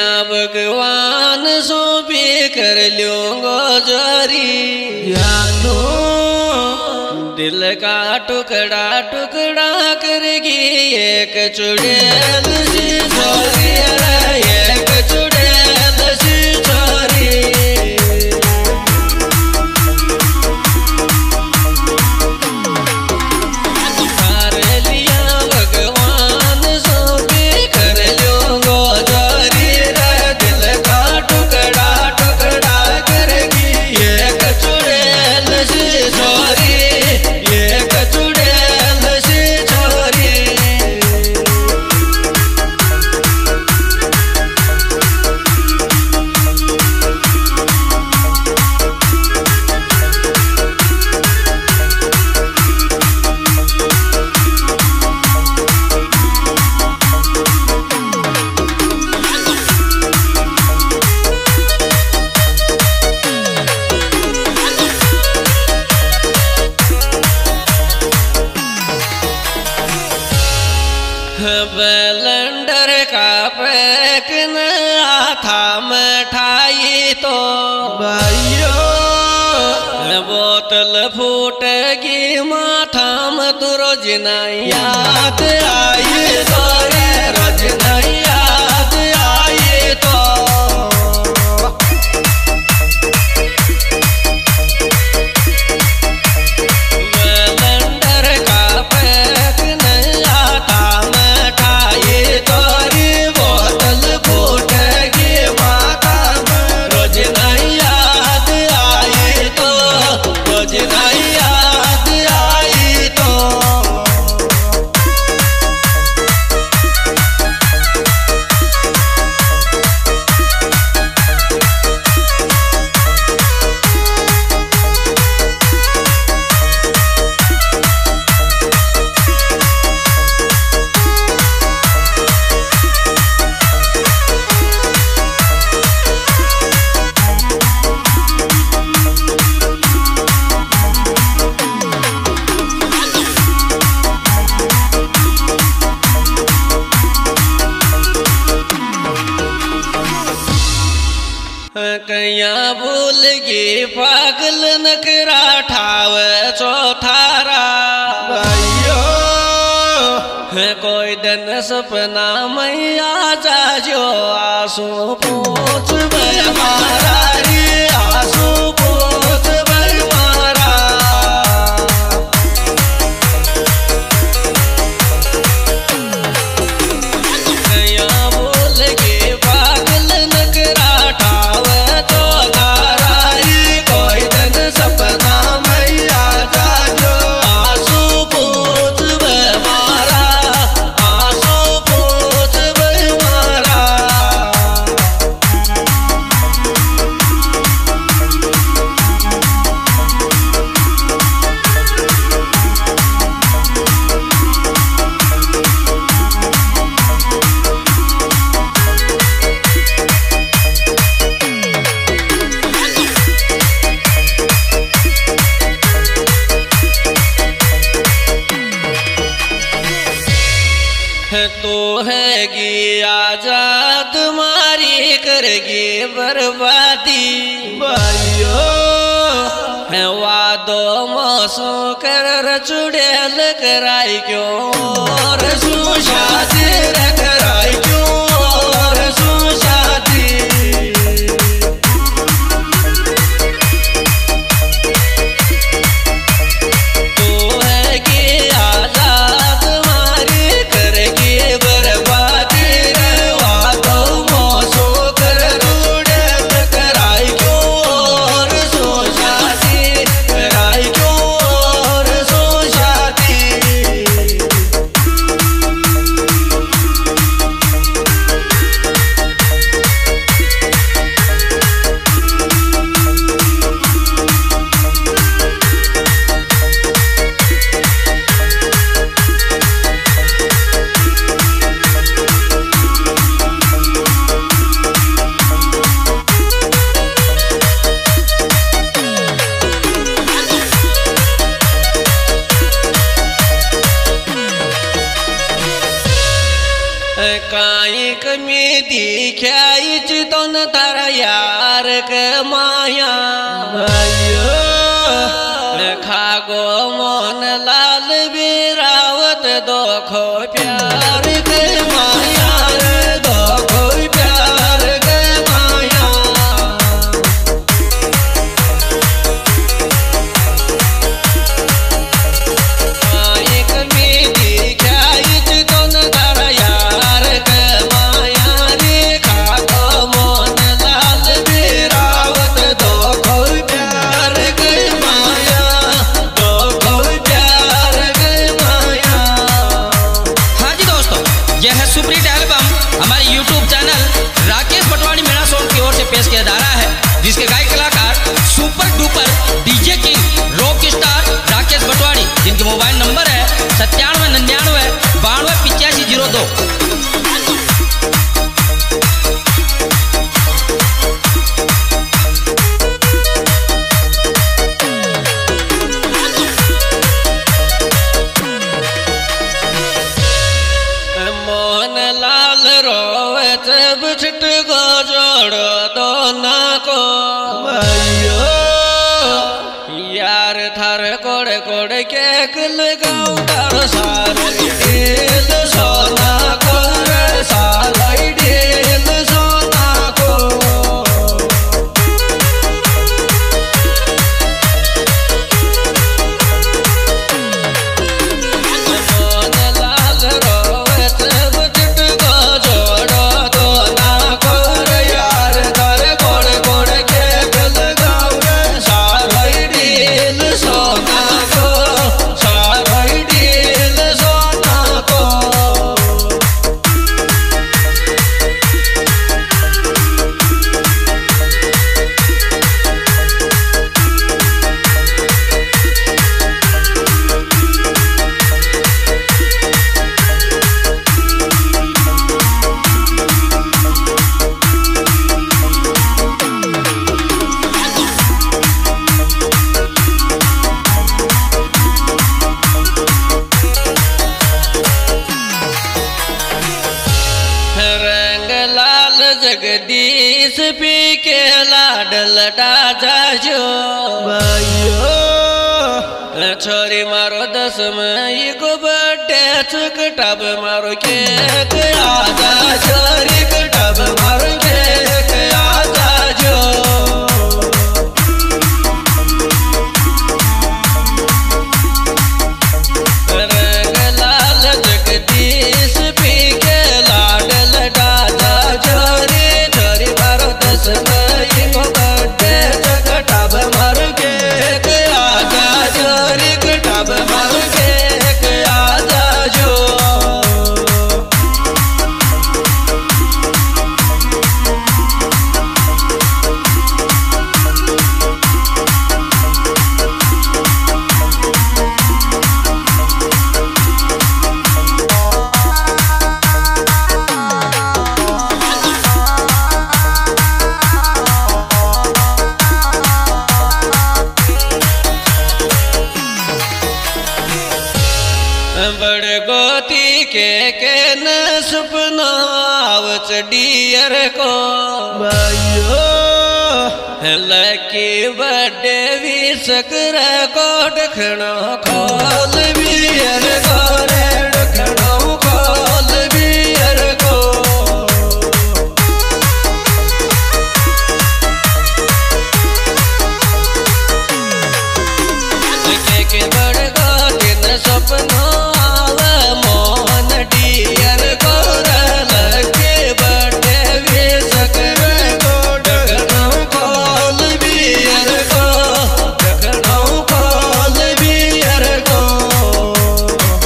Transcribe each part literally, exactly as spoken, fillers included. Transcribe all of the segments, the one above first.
भगवान सो भी कर लूंगो जारी यादो दिल का टुकड़ा टुकड़ा करगी एक चुड़ैल सी छोरी एक चुड़ैल सी छोरी बलंडर का पैकन था मिठाई तो भाइयों बोतल फूटेगी माथा में तो रोज नहीं याद आई तो रे रोज नहीं याद आई तो कया भूल गई पागल नकरा ठाव चौथारा भाइयों कोई दिन सपना मैया जा जो आंसू पूछ मारा रे आंसू पूछ मारा कया भूल गई पागल नकरा सपना मैया जा जो आंसू पूछ मारा आंसू पूछ मारा तो हैगी आजाद मारी करगी बर्बादी भाइयों है वादो मौसो कर चुड़ैल कराई क्यों रसू शादी कराई क्यों रसू शादी क्या इच तो न तारा यार के माया भाइयो खागो मोहन लाल बीरावत दोखो प्यार के माया दोखो प्यार के माया एक मेरी क्या इच तो न तारा यार के माया रे खागो मोहन लाल बीरावत दोखो प्यार के माया दोखो प्यार के माया। हाँ जी दोस्तों, यह है सुपरहिट एल्बम हमारे YouTube channel Rakesh Batwadi Meena song की ओर से पेश किया जा रहा है, जिसके गायक कलाकार super duper DJ king rock star Rakesh Batwadi, जिनके मोबाइल नंबर है सत्तानवे निन्यानवे बानवे पिचासी जीरो दो। मोहन लाल रोवे जब छिट गो जोड़ो दोना को भाइयो यार थार कोड़े कोड़े के कुल गाँव तार सारे ढेल सोना को रे सालाई ढेल सोना को मोहन लाल रोवे जब छिट गो जोड़ो दोना को रे यार थार कोड़े कोड़े के कुल गाँव रे सालाई ढेल सोना को सालाई ढेल सोना को। रंग लाल जगदीश पी के लाडल डाजा जो भाइयो छोरी मारो दस मई को बर्थडे चुकटब मारो केक आजा छोरी कटब मारो केक आजा जो रंग लाल जगदीश पी के लाडल डाजा छोरी छोरी मारो दस मई को बर्थडे चुकटब मारो केक आजा छोरी कटब मारो केक आजा जो। बड़ गोती के के न सपना आवच डियर को भाइयो लकी बर्थडे भी सकरा को ढकना खोल बियर को रे ढकना खोल बियर को के के बड़ गोती न सपना मोहन डियर को लगे बर्थडे भी सकरा को ढकना खोल बियर को ढकना खोल बियर को।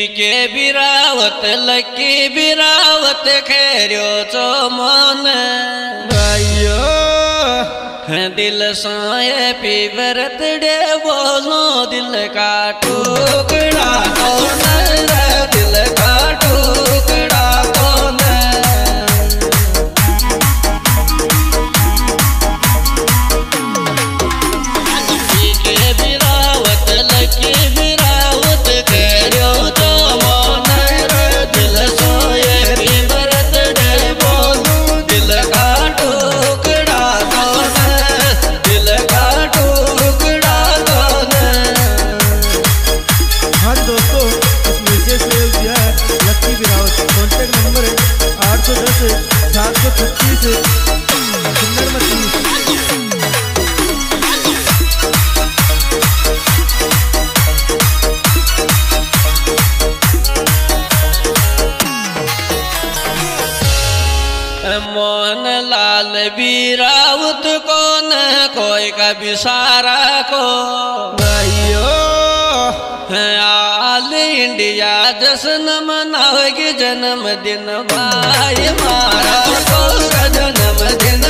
के बिरावत लकी बिरावत खैर्यो चो मन भाइयो दिल साए पी व्रत डे बोलो दिल का टुकड़ा कौन रे दिल का टुकड़ा कौन के बिरावत लकी बिरावत करो तो मन रे दिल साए पी व्रत डे बोलो दिल का टुकड़ा कौन दिल का टुकड़ा कौन। हाँ दोस्तों, इस मैसेज में दिया है लक्की बिरावत। कॉन्टैक्ट नंबर है आठ सौ दस सात सौ छत्तीस सुंदर मछली। मोहन लाल बिरावत कौन कोई का बिसारा को भाइयो आल इंडिया जश्न मनाओगे जन्मदिन भाई मारा को जन्मदिन